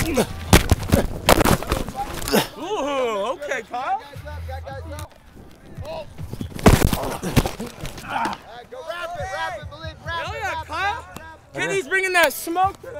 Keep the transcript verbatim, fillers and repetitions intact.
Ooh, okay, Kyle. Hell yeah, Kyle. Kenny's bringing that smoke to that.